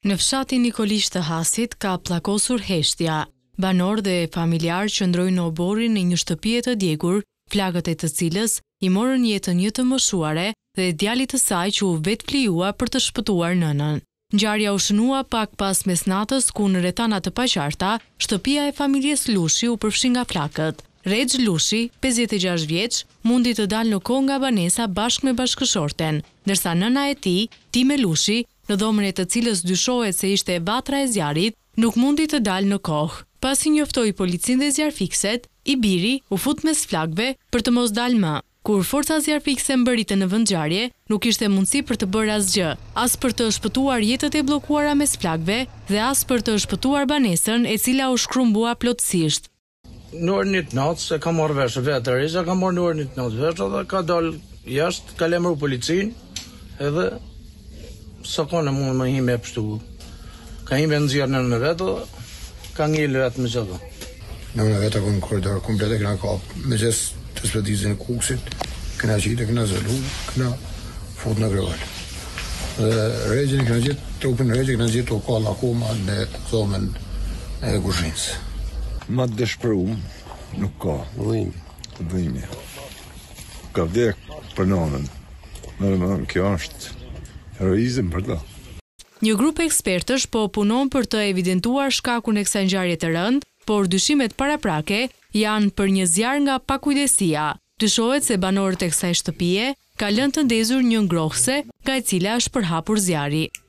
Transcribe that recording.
Në fshatin Nikolish të Hasit ka pllakosur heshtja. Banor dhe familjar qëndrojnë në oborin në një shtëpie të djegur, flakët e të cilës i morën jetën një të moshuare dhe djalit të saj që u vetë flijua për të shpëtuar nënën. Ngjarja u shënua pak pas mesnatës ku në rrethana të paqarta, shtëpia e familjes Lushi u përfshi nga flakët. Rexh Lushi, 56 vjeç, mundi të dalë në kohë nga banesa bashkë me bashkëshorten, ndërsa nëna e tij, Time Lushi, në dhomën e të cilës dyshohet se ishte e vatra e zjarit, nuk mundi të dalë në kohë. Pasi njoftoi policinë dhe zjarfikset, i biri u fut mes flakëve për të mos dalë më. Kur forca zjarfikse mbërritën në vendngjarje, nuk ishte mundësi për të bërë asgjë, as për të shpëtuar jetët e bllokuara mes flakëve dhe as për të shpëtuar banesën e cila u shkrumbua plotësisht. Në orën 9 se ka marrë vesh vetë Reza, ka marrë në orën 9 vesh dhe ka dalë jashtë, ka lemru policinë edhe sa kone mund më hime e pështu. Ka hime në zjarë në vetë, ka ngellë vetë me gjithë. Në vetë ako në koridor, komplet e këna kapë, me gjesë të spedizin e kuksit, këna qitë, këna zëllu, këna fut në grevallë. Dhe regjën këna gjithë, trupin regjën këna gjithë o kalla akoma në zomen e kushinës. Ma të dëshpërum, nuk ka. Dhimi. Ka vdek për nënën. Nërëmën, kjo është heroizëm për ta. Një grup ekspertësh po punon për të evidentuar shkakun e kësaj ngjarje të rëndë, por dyshimet paraprake janë për një zjarr nga pakujdesia. Dyshohet se banorët e kësaj shtëpie ka lënë të ndezur një ngrohse, nga e cila është përhapur zjarri.